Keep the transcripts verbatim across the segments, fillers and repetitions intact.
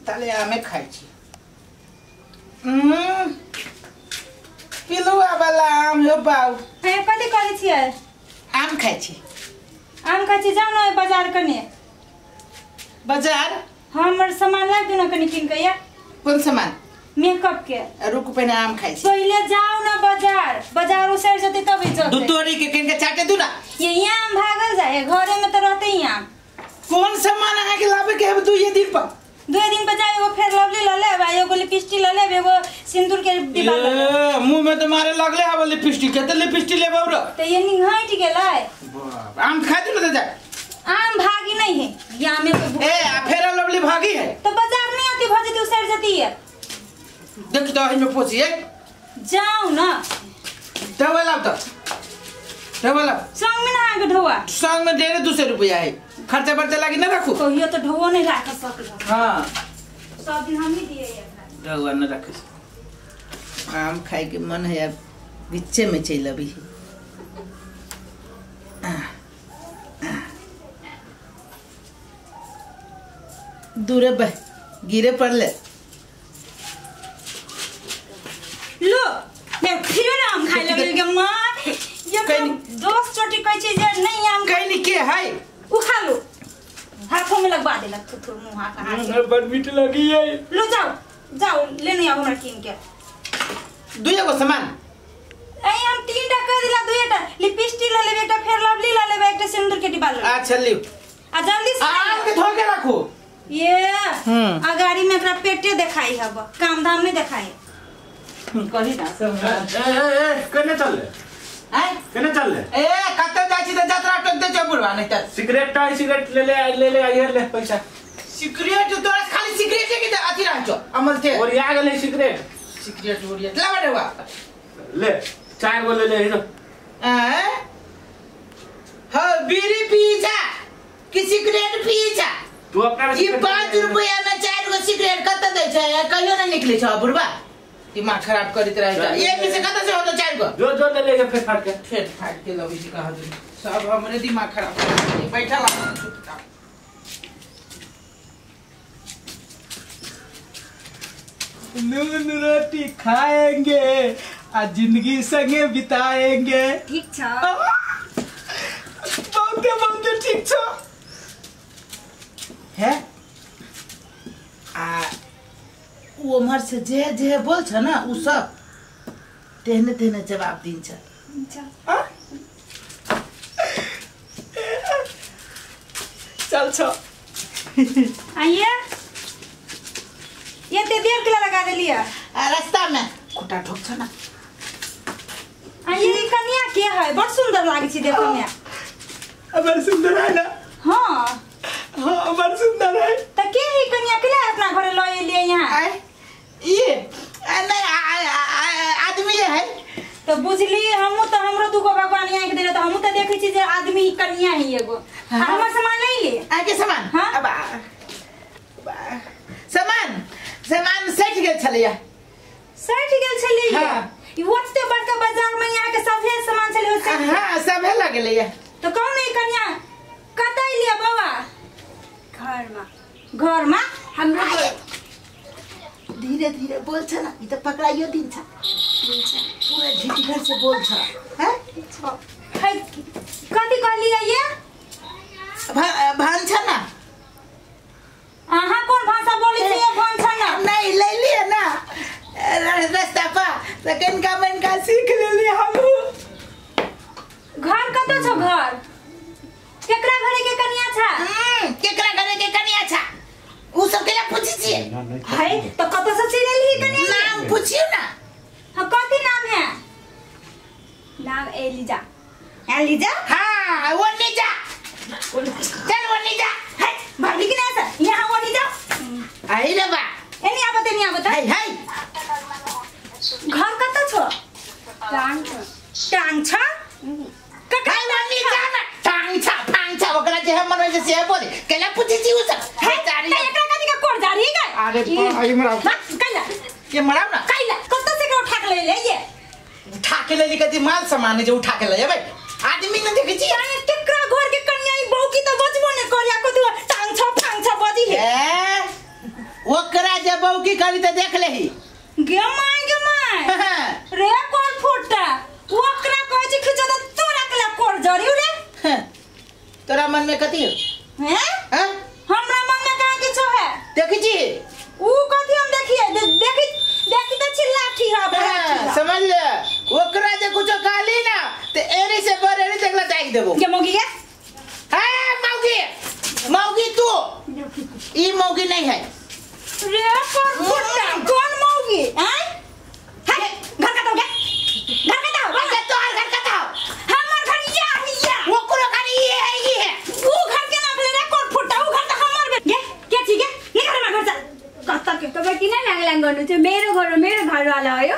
ताले आमे खाइ छी हम्म पिलुआ वाला आम हो बाऊ हे कथि करै छियै आम खाइ छी आम खाइ छी जाउ न बाजार कने बाजार हमर सामान ला दू न कनी किन के या कौन सामान मेकअप के रुक पहले आम खाइ छी पहले जाओ ना बाजार बाजार उसे जते तब इज्जत दू तोरी के किन के चाटे दू ना ये आम भागल जाए घरे में तो रहते ही आम कौन सामान आके के लावे के दू ये दिन पर दो दिन पर जाए वो फिर लवली ल ले भाई एगो लिपस्टिक ल ले एगो सिंदूर के डिब्बा ल ले मुंह में तो मारे लगले हवा लिपस्टिक के तो लिपस्टिक लेबौ रे तो ये निंघाट गेलै आम खा दू ना जा आम भागी नहीं है या में तो ए फेरा लवली भागी है तो बाजार में आती भजती उसे जती है देख तो है में पोछिए जाओ ना डबल अब तो डबल अब संग में ना के ढोआ संग में डेढ़ दो सौ रुपया है खर्चा बर्चा लागी ना रखो कहियो तो ढोआ नहीं रख सकल हां सब दिन हम ही दिए ये ढोआ न रख आम खाए के मन है अब बिच्चे में चल अभी दूरे बह गिरे पड़ले लो मैं फिर आम खाए लगे के मां ये दोस्त छोटी कह छी जे नहीं आम कहीं नहीं के है उखा लो हाथों में लगवा दे लग थुथुर मुंह हाथ हाथ बड़ मीठ लगी है लो जाओ जाओ लेने आओ हमरा किन के दुइया को सामान ए हम तीन टा कर दिला दुइटा लिपस्टिक ल लेबे एकटा फेर लवली ल लेबे एकटा सिंदूर के डिब्बा ल अच्छा लियो आ जल्दी से आम के धो के रखो ये हम्म आ गाड़ी में एकरा पेटे दिखाई हब काम धाम नहीं दिखाई कही ना सब ए ए ए कने चलले हैं कने चलले ए कत्ते जाई छी त यात्रा टक दे छ बुढ़वा नहीं त सिगरेट टाई सिगरेट ले ले ले ले आइए ले पैसा सिगरेट तो खाली सिगरेट के कि अथी रह छ अमल थे और या गेले सिगरेट सिगरेट ओरिया ला बड़वा ले चार गो ले ले इधर हैं हां बीड़ी पी जा कि सिगरेट पी जा तू अपना ये पाँच रुपया में चार गो सिगरेट कत्ते दे छ कहियो नहीं निकले छ बुढ़वा दिमाग खराब करित रह जा ये में से कत्ते से हो तो चार गो जो जो ले ले फिर फाड़ के फेट फाट के लवी जी कहा दे सब हमरे दिमाग खराब कर दे बैठा ला चुपचाप नून रोटी खाएंगे आज जिंदगी संगे बिताएंगे ठीक छ बहुत बहुत ठीक छ है आ वो उमर से जे जे बोल छ ना उ सब तेने तेने जवाब दिन छ चल छ आइए ये ते देर के लगा दे लिया रास्ता में खुटा ठोक छ ना आइए ये कन्या के है बहुत सुंदर लागे छी देखो में बड़ सुंदर है ना हां हां बड़ सुंदर है त के ही कन्या के अपना घरे लए लिए यहां ये नहीं आदमी है तो बुझली हमहु तो हमरो दुगो भगवान यहाँ के देले तो हमहु तो देखै छी जे आदमी कन्या है एगो हमर सामान ले ले आके सामान हां अब सामान सामान सेट गेल छलिया सेट गेल छलिया हां ई ओते बड़का बाजार में यहाँ के सभे सामान छले हो हां सभे लगले तो कौन है कन्या कतै लिया बाबा घर में घर में हमरो धीरे धीरे बोल छ ना ई तो पकड़ाइयो दिन छ पूरा झिटघर से बोल छ हैं है कथि कहलिए ये भान छ ना अहाँ कौन भाषा बोली छी ये भान छ ना नहीं ले लिए ना रास्ता पर लेकिन का मन का सीख ले लिए हम घर कत छ घर केकरा घरे के कन्या छ हम केकरा घरे के कन्या छ उ सब केला पूछी छी है तो कत से चिरेली कन्या नाम पूछियो ना हां कथि नाम है नाम एलिजा एलिजा हां वो नीचा चल वो नीचा है भाभी की ना यहां वो नीचा आई रे बा एनी आबत एनी आबत हाय हाय घर कत छ टांग छ टांग छ कका वो नीचा ना टांग छ टांग छ ओकरा जे हम मनोज से बोले केला पूछी छी उ सब है एकरा कथि का कोर जारी है अरे आई मरा कैला ये मरा ना कैला कत से के उठा के ले ले ये उठा के ले कथि माल सामान जे उठा के ले भाई आदमी न देखे छी अरे केकरा घर के कन्या ई बौकी त बजबो न करिया कथि टांग छ टांग छ बजी है ए ओकरा जे बहू की करी त देख लेही गे माय गे माय रे कोन फुटा ओकरा कहै छी खिचा त तोरा कला कोर जरिउ रे तोरा मन में कथी है हैं हमरा मन में का किछो है देखी जी ऊ कथी हम देखिए देखी देखी त चिल्ला की हा समझ ले ओकरा जे कुछ कहली ना ते एरी से बर एरी देखला जाई देबो के मौगी है ए मौगी मौगी तू ई मौगी नहीं है रे कोन फुटा कौन मौगी हैं है घर का तो क्या घर का तो अरे तोर घर का तो हमर घर या या वो कुरो घर ये है ये है ऊ घर के ना रे कोन फुटा ऊ घर त हमर गे के छी गे निकल हमरा घर से कता के तब किन ल्याङ गर्नु चाहिँ मेरो घर मेरो घरवाला हो यो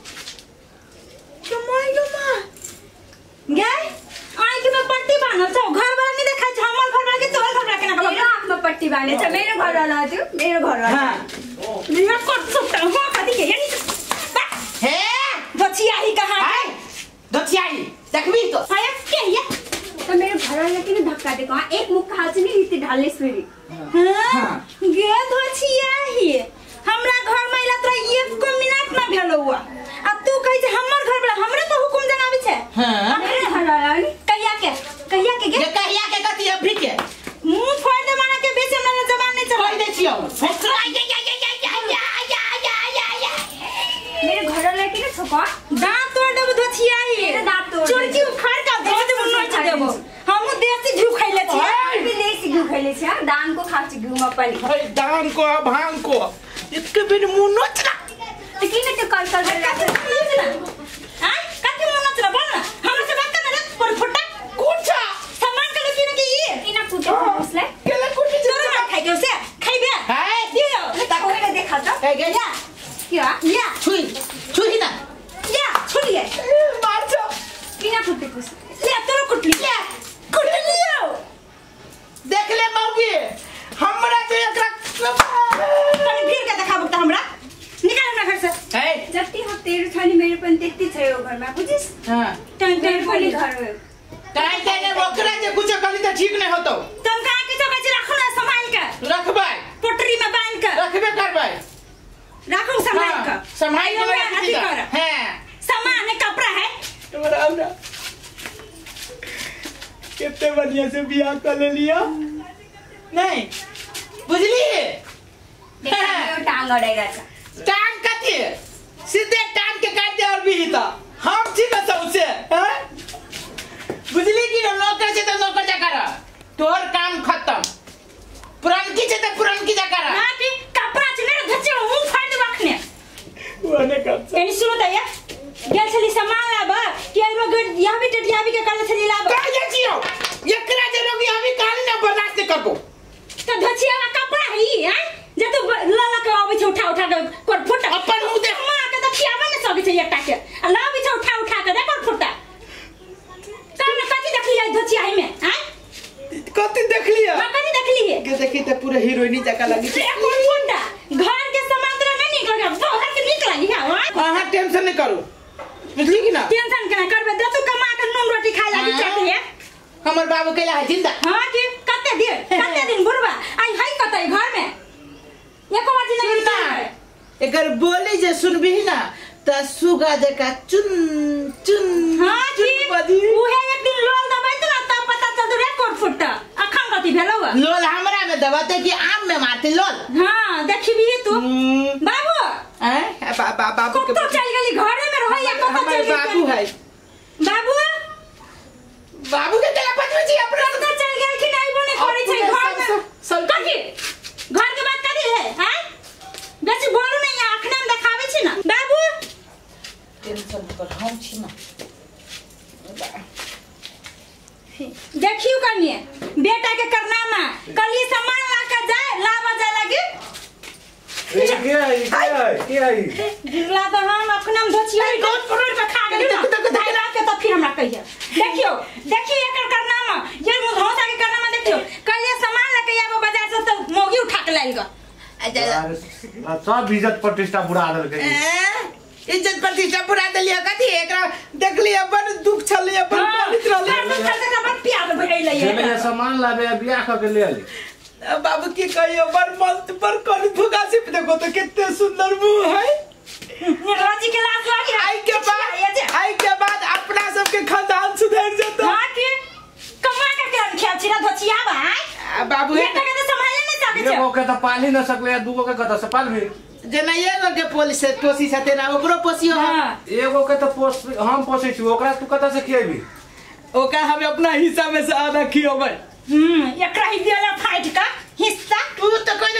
के माय गे माय गे आई के में पट्टी बान्हल छ घर वाला नि देखा छ हमर घर वाला के तोर घर वाला के ना मेरो आफ्नो पट्टी बाने छ मेरो घरवाला हो त्यो मेरो घरवाला हां निया कोट सुट्टा हो कथि के यानी हे बचियाही कहां है दछियाई देखबी तो आया के या त मेरो घरवाला किन धक्का दिएको एक मुख खा चाहिँ नि इति ढाल्ने फेरि हां गे बचियाही हमरा घर में इला तोरा एक मिनट ना भेलो हुआ आ तू कहि जे हमर घर वाला हमरे तो हुकुम जनाबे छै हां मेरो घरवाला हो नि कहिया के कहिया के गे ये कहिया के कथी अभी के मुंह फोड़ दे मां के बेचे हमरा जबान नहीं चला दे छियो फकरा या या या या या या या या मेरो घरवाला किन छोक दांत तोड़ देबो धोछियाही मेरो दाँत तोड़ चुरकी उखाड़ का दे देबो नोच देबो हमहु देसी घिउ खैले छी हामी देसी घिउ खैले छ दानको खाछु घिउमा पनि भाई दान को भांग को इतके बिन मुंह नोच ना त किन त्यो कल्कल गरेर हां कति मुंह नोच ना बोल ना हमरा से बात करना पर फुटा कौन सा सामान के किन के ये किन कुटे उसलाई केला कुटी तोरा ना खाइ के उसे खाइबे हाय दियो त कोइले देखा त ए गे या के हो या छुई छुई ना या छुलिए मार छ किन कुटेको ले तोरा कुटली ले कुट लियो देख ले मौगी हमरा तो एकरा तनी भीड़ के देखाबो त हमरा निकाल हमरा घर से ए जति हो तेरो छ नि मेरो पनि त्यति छ यो घरमा बुझिस हां टन मेरो टन पनि पनि घर हो काहे तेने ओकरा जे कुछ करी त ठीक नहीं होतो तुम कहां के तो बच रखो ना संभाल के रखबै पोटरी में बांध के रखबे करबै रखो संभाल के संभाल के मैं अथी कर हां सामान है कपड़ा है तुम्हारा हमरा कितने बढ़िया से बियाह कर ले लिया नहीं बुझली देखा टांग अडाइरा छ टांग कथी सीधे टांग के काट दे और भी तो हम छी ना सबसे हैं बुझली कि नौकर से तो नौकर जा कर तोर काम खत्म पुरानकी से तो पुरानकी जा कर हां की कपड़ा छ मेरे धच्चे मुंह फाड़ दे रखने ओने कर कनी सुनो त या गेल छली सामान लाबा कि आइरो गड यहाँ भी टटिया भी के काले छली लाबा का जा छियो एकरा जे लोग हमी कान न बर्दाश्त करबो तो धचिया वाला कपड़ा है ई हैं जे तू लाला के आबै छ उठा उठा के कोट फुटा अपन मुंह देख मां के तो खियाबे न सके छै एकटा के आ लाबै छ उठा उठा के दे कोट फुटा तने कथि देखली आई धचिया है में हैं कथी देख लिया हां कथि देखली है के देखी त पूरा हीरोइनी जका लगी ए कोट फुटा घर के सामान तोरा नहीं निकल गया बाहर के निकल गई हां हां टेंशन नहीं करो बुझली कि ना टेंशन केना करबे दे तू कमा के नून रोटी खाए लागी चाहती है हमर बाबू केला है जिंदा हां की कते दिन कते दिन बुढ़वा आई है कतई घर में एको बाजी नहीं सुनना एकर बोली जे सुनबी ना त सुगा जका चुन चुन हां की बदी उहे एक दिन लोल दबाई त ना तब पता चल रे कोट फुटा अखन कथि भेलो लोल हमरा में दबाते कि आम में मारते लोल हां देखबी तू बाबू हैं बाबा बाबू के तो चल गेली घरे में रह या कत चल गेली बाबू है बाबू बाबू के तेरा पत्नी जी अपना तो चल गेल कि नहीं बोने करे छै घर में सब कथि घर के बात करी है हैं बेसी बोलू नहीं आखना में देखावे छी ना बाबू टेंशन कर हम छी ना देखियो कनिए बेटा के करनामा कली सामान ला के जाए लावा जाए लगी ए के आई के आई के आई गिरला तो हम अपना में धचिया गोद परोड़ पे खा गेली ना दाइला के तो फिर हमरा कहिए देखियो देखियो एकर करनामा ये मुधौसा के करनामा देखियो कल ये सामान लेके आबो बाजार से तो मोगी उठा के लाइल ग सब इज्जत प्रतिष्ठा बुरा दल गई इज्जत प्रतिष्ठा पूरा दलिया कथी एकरा देख लिया बड़ दुख छलिया बड़ पवित्र रहले कर कर कर पिया दे भइले जे मैं सामान लाबे बियाह क के ले आली बाबू की कहियो बर मस्त पर कोन भुगा से देखो तो कितने सुंदर मुंह है। निर्लज्जी के लाज लागी आई के बाद आई के बाद अपना सबके खानदान सुधर जाता। हां के कमा के के खेल छिरा धोचिया भाई बाबू ये तक तो संभाले नहीं सके छ। एगो के त पाली न सकले दूगो के कत से पालबे जना एगो के पोलिस पोसी सते ना ओकरो पोसियो। हां एगो के त पोस हम पोसै छी ओकरा तू कत से खिएबी ओका हम अपना हिस्सा में से आधा खियोबै। हम्म एकरा ही देला फाइट का हिस्सा तू तो कोई